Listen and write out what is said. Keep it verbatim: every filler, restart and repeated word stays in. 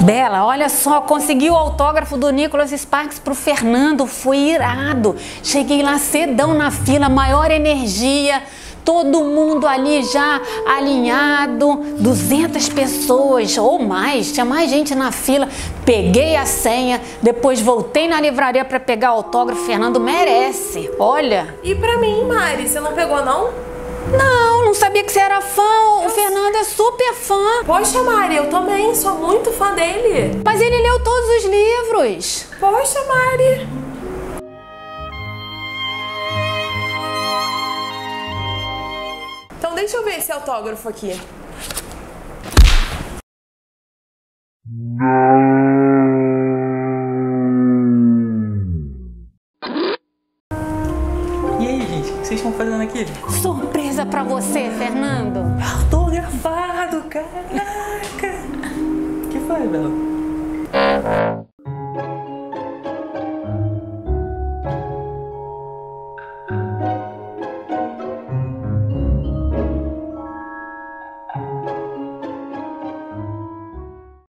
Bela, olha só, consegui o autógrafo do Nicholas Sparks pro Fernando, foi irado. Cheguei lá cedão na fila, maior energia, todo mundo ali já alinhado, duzentas pessoas ou mais, tinha mais gente na fila. Peguei a senha, depois voltei na livraria para pegar o autógrafo. Fernando merece, olha. E pra mim, Mari, você não pegou não? Não, não sabia que você era fã. O Fernando é super fã. Poxa, Mari, eu também sou muito fã dele. Mas ele leu todos os livros. Poxa, Mari. Então deixa eu ver esse autógrafo aqui. E aí, gente, o que vocês estão fazendo aqui? Surpresa pra você, Fernando. Autografado, caraca! O que foi, Bela?